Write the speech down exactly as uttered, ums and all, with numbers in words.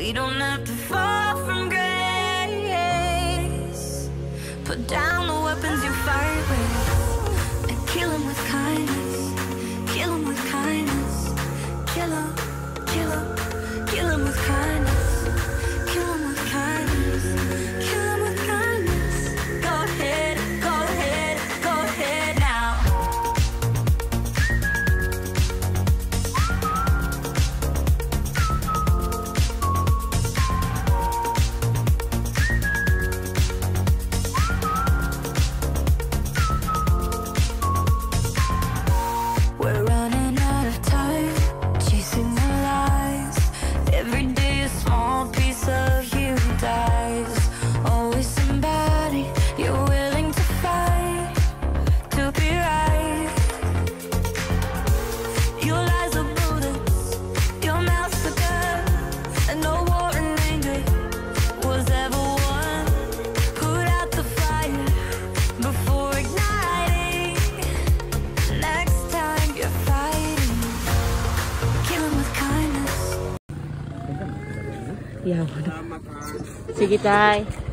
We don't have to fall from grace. Put down the weapons you fight with and kill them with kindness. Kill them with kindness. Kill them, kill them, kill them with kindness. Kill them with kindness. Kill them with kindness. Go ahead, go ahead, go ahead now. We're running out of time, chasing the lies. Every day a small piece of you dies. Always somebody you're willing to fight to be right. Your lies are bullets, your mouth's a gun, and no war and anger was ever won. Put out the fire before igniting. Next time you're fighting, kill 'em with kindness. Yaw. Sige, tay.